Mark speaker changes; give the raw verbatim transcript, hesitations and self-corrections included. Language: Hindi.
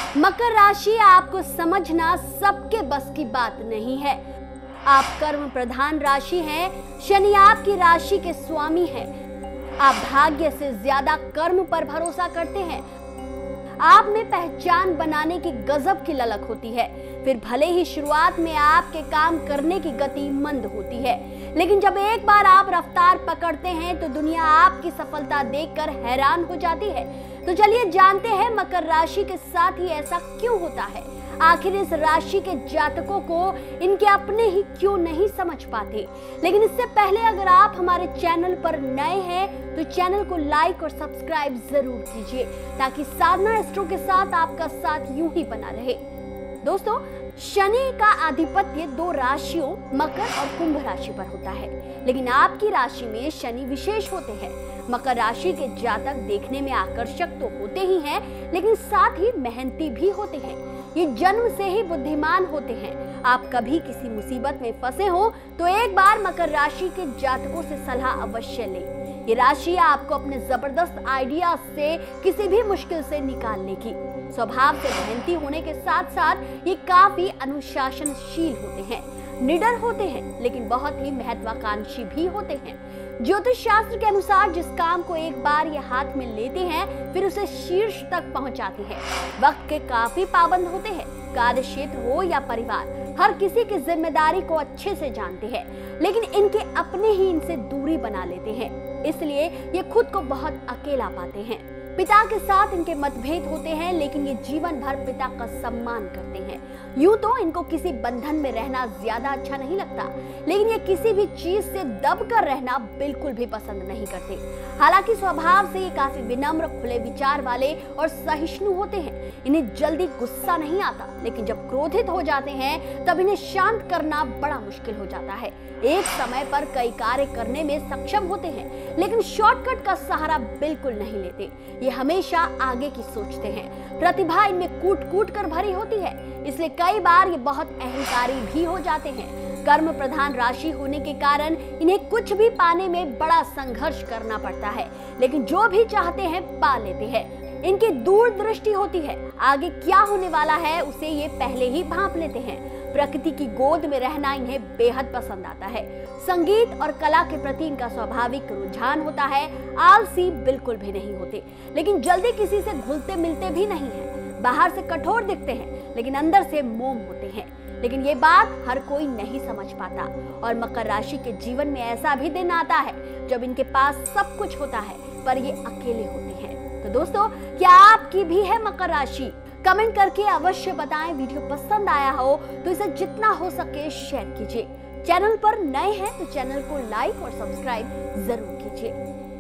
Speaker 1: मकर राशि आपको समझना सबके बस की बात नहीं है। आप कर्म प्रधान राशि हैं, शनि आपकी राशि के स्वामी हैं। आप भाग्य से ज्यादा कर्म पर भरोसा करते हैं। आप में पहचान बनाने की गजब की ललक होती है। फिर भले ही शुरुआत में आपके काम करने की गति मंद होती है, लेकिन जब एक बार आप रफ्तार पकड़ते हैं तो दुनिया आपकी सफलता देखकर हैरान हो जाती है। तो चलिए जानते हैं मकर राशि के साथ ही ऐसा क्यों होता है। आखिर इस राशि के जातकों को इनके अपने ही क्यों नहीं समझ पाते। लेकिन इससे पहले अगर आप हमारे चैनल पर नए हैं तो चैनल को लाइक और सब्सक्राइब जरूर कीजिए, ताकि साधना एस्ट्रो के साथ आपका साथ यूं ही बना रहे। दोस्तों, शनि का आधिपत्य दो राशियों मकर और कुंभ राशि पर होता है, लेकिन आपकी राशि में शनि विशेष होते हैं। मकर राशि के जातक देखने में आकर्षक तो होते ही हैं, लेकिन साथ ही मेहनती भी होते हैं। ये जन्म से ही बुद्धिमान होते हैं। आप कभी किसी मुसीबत में फंसे हो तो एक बार मकर राशि के जातकों से सलाह अवश्य लें। ये राशि आपको अपने जबरदस्त आइडिया से किसी भी मुश्किल से निकालने की। स्वभाव से मेहनती होने के साथ साथ ये काफी अनुशासनशील होते हैं, निडर होते हैं, लेकिन बहुत ही महत्वाकांक्षी भी होते हैं। ज्योतिष शास्त्र के अनुसार जिस काम को एक बार ये हाथ में लेते हैं फिर उसे शीर्ष तक पहुंचाते हैं। वक्त के काफी पाबंद होते हैं। कार्य क्षेत्र हो या परिवार, हर किसी की जिम्मेदारी को अच्छे से जानते हैं, लेकिन इनके अपने ही इनसे दूरी बना लेते हैं। इसलिए ये खुद को बहुत अकेला पाते हैं। पिता के साथ इनके मतभेद होते हैं, लेकिन ये जीवन भर पिता का सम्मान करते हैं। यूं तो इनको किसी बंधन में रहना ज्यादा अच्छा नहीं लगता, लेकिन ये किसी भी चीज से दब कर रहना बिल्कुल भी पसंद नहीं करते। हालांकि स्वभाव से ये काफी विनम्र, खुले विचार वाले और सहिष्णु होते हैं। इन्हें जल्दी गुस्सा नहीं आता, लेकिन जब क्रोधित हो जाते हैं तब इन्हें शांत करना बड़ा मुश्किल हो जाता है। एक समय पर कई कार्य करने में सक्षम होते हैं, लेकिन शॉर्टकट का सहारा बिल्कुल नहीं लेते। ये हमेशा आगे की सोचते हैं। प्रतिभा इनमें कूट कूट कर भरी होती है, इसलिए कई बार ये बहुत अहंकारी भी हो जाते हैं। कर्म प्रधान राशि होने के कारण इन्हें कुछ भी पाने में बड़ा संघर्ष करना पड़ता है, लेकिन जो भी चाहते हैं पा लेते हैं। इनकी दूरदृष्टि होती है। आगे क्या होने वाला है उसे ये पहले ही भांप लेते हैं। प्रकृति की गोद में रहना इन्हें बेहद पसंद आता है। संगीत और कला के प्रति इनका स्वाभाविक रुझान होता है। आलसी बिल्कुल भी नहीं होते, लेकिन जल्दी किसी से घुलते मिलते भी नहीं हैं। बाहर से कठोर दिखते हैं, लेकिन अंदर से मोम होते हैं। लेकिन ये बात हर कोई नहीं समझ पाता, और मकर राशि के जीवन में ऐसा भी दिन आता है जब इनके पास सब कुछ होता है पर ये अकेले होते हैं। तो दोस्तों, क्या आपकी भी है मकर राशि? कमेंट करके अवश्य बताएं। वीडियो पसंद आया हो तो इसे जितना हो सके शेयर कीजिए। चैनल पर नए हैं तो चैनल को लाइक और सब्सक्राइब जरूर कीजिए।